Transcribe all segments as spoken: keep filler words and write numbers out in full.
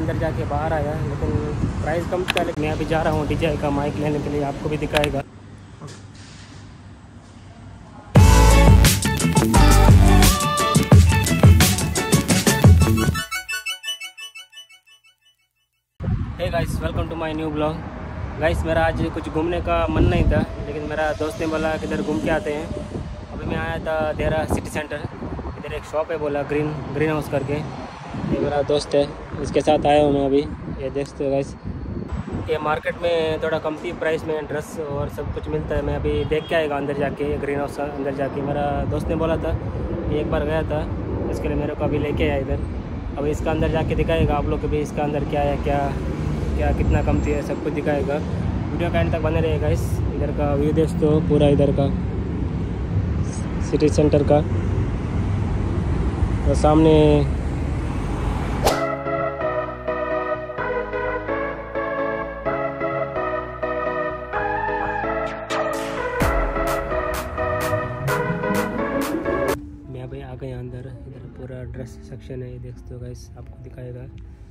अंदर जाके बाहर आया, लेकिन प्राइस कम था। लेकिन मैं अभी जा रहा हूँ डी जे आई का माइक लेने के लिए, आपको भी दिखाएगा। Hey guys, welcome to my new blog. Guys, मेरा आज कुछ घूमने का मन नहीं था, लेकिन मेरा दोस्त ने बोला किधर घूम के आते हैं। अभी मैं आया था देहरा सिटी सेंटर। इधर एक शॉप है, बोला ग्रीन ग्रीन हाउस करके। ये मेरा दोस्त है, इसके साथ आया हूँ मैं अभी। ये देखते हो गाइस, ये मार्केट में थोड़ा कमती प्राइस में ड्रेस और सब कुछ मिलता है। मैं अभी देख के आएगा अंदर जाके, ग्रीन हाउस अंदर जाके। मेरा दोस्त ने बोला था, एक बार गया था, इसके लिए मेरे को अभी लेके आया इधर। अभी इसका अंदर जाके दिखाएगा आप लोग को भी, इसका अंदर क्या है, क्या क्या कितना कमती है, सब कुछ दिखाएगा। वीडियो का एंड तक बने रहेगा। इस इधर का व्यू देख तो पूरा इधर का सिटी सेंटर का, और सामने मैं अभी आ गया अंदर। इधर पूरा ड्रेस सेक्शन है, देखते हो गाइस, आपको दिखाएगा।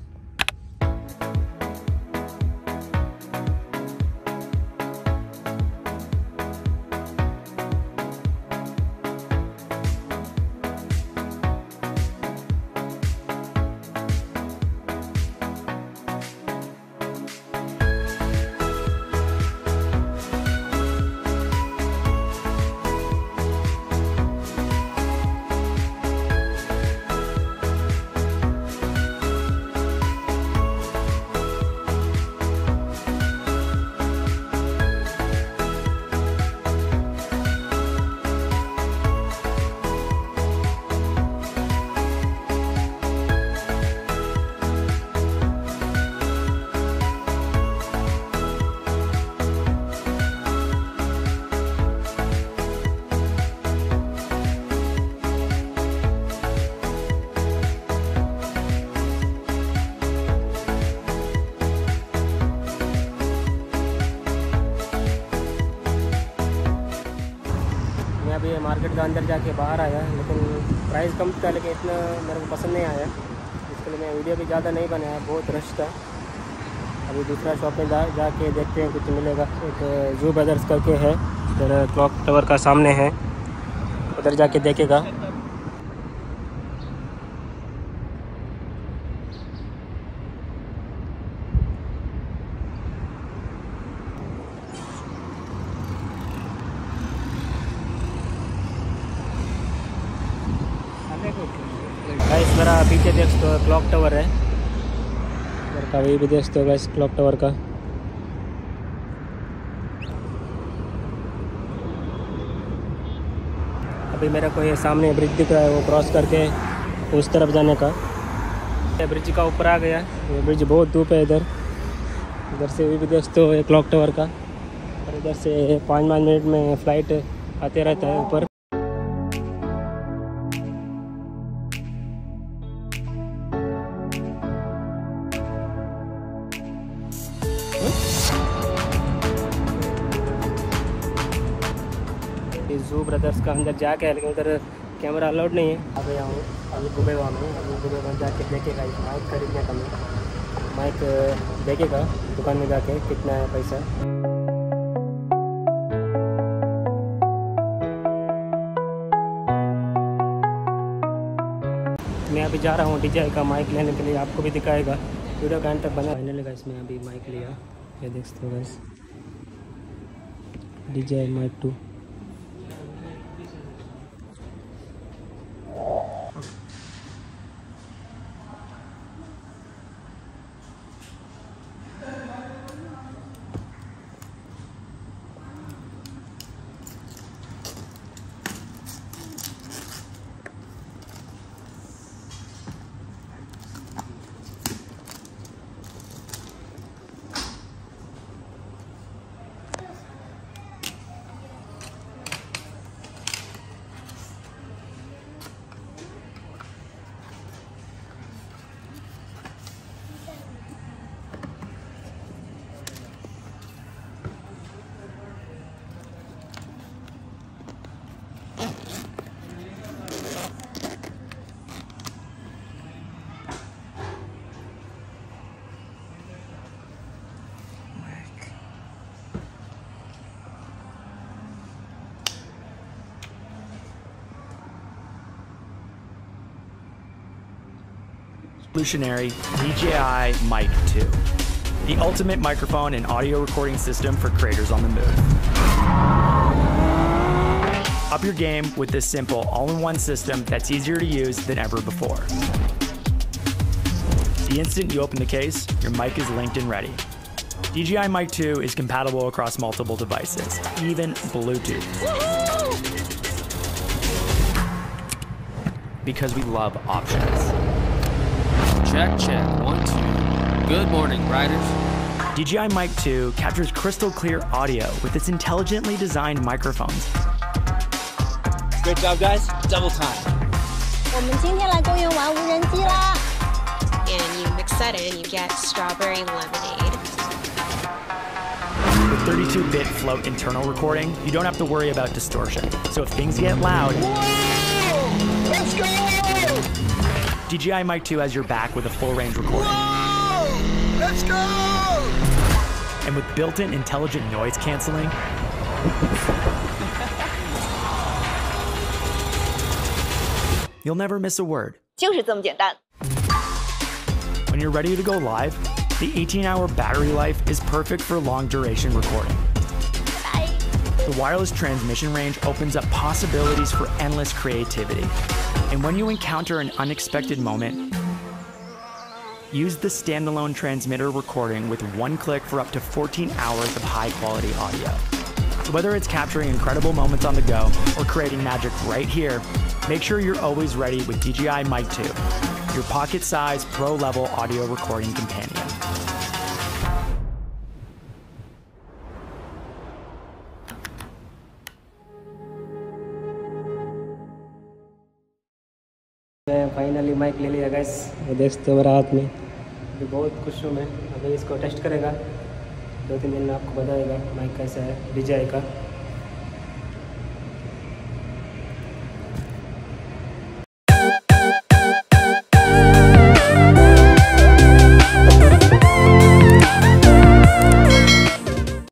मैं अभी मार्केट का अंदर जाके बाहर आया, लेकिन प्राइस कम था, लेकिन इतना मेरे को पसंद नहीं आया। इसके लिए मैं वीडियो भी ज़्यादा नहीं बनाया, बहुत रश था। अभी दूसरा शॉप में जा जाके देखते हैं, कुछ मिलेगा। एक जू ब्रदर्स करके है, इधर क्लॉक टावर का सामने है, उधर जाके देखेगा। गाइस, मेरा पीछे देख तो क्लॉक टावर है, इधर का भी देख तो गाइस क्लॉक टावर का। अभी मेरे को ये सामने ब्रिज दिख रहा है, वो क्रॉस करके उस तरफ जाने का। ये ब्रिज का ऊपर आ गया, ये ब्रिज बहुत धूप है इधर। इधर से भी देख तो ये क्लॉक टावर का, और इधर से पाँच पाँच मिनट में फ़्लाइट आते रहता है ऊपर। जू ब्रदर्स का अंदर जाके है, लेकिन उधर कैमरा अलाउड नहीं है। आ गया हूँ अभी गुबेवा में। अभी गुबेवा जाके देखेगा, इस माइक खरीदने का। मैं माइक देखेगा दुकान में जाके कितना है पैसा। मैं अभी जा रहा हूँ डी जे आई का माइक लेने के लिए, आपको भी दिखाएगा। वीडियो का एंड तक बना। फाइनली गाइस, मैं अभी माइक लिया, ये देख सकते हो guys, D J I mic two. Revolutionary D J I Mic two, the ultimate microphone and audio recording system for creators on the move. Up your game with this simple all-in-one system that's easier to use than ever before. The instant you open the case, your mic is linked and ready. D J I Mic two is compatible across multiple devices, even Bluetooth. Because we love options. Check, check, one, two. Good morning, riders. D J I Mic two captures crystal clear audio with its intelligently designed microphones. Great job, guys. Double time. 我们今天来公园玩无人机啦 And you mix that in, you get strawberry lemonade. With thirty-two bit float internal recording, you don't have to worry about distortion. So if things get loud, Whoa! Let's go! D J I Mic two has your back with a full range recording. Whoa! Let's go! And with built-in intelligent noise canceling, you'll never miss a word. 就是这么简单 When you're ready to go live, the eighteen hour battery life is perfect for long duration recording. The wireless transmission range opens up possibilities for endless creativity. And when you encounter an unexpected moment, use the standalone transmitter recording with one click for up to fourteen hours of high quality audio. So whether it's capturing incredible moments on the go or creating magic right here, make sure you're always ready with D J I Mic two, your pocket-sized pro-level audio recording companion. मैं finally mic ले लिया guys, ये देख सकते हो मेरा हाथ में। अभी बहुत खुश हूँ मैं। अभी इसको टेस्ट करेगा, दो तीन दिन में आपको बताएगा माइक कैसा है डी जे आई का।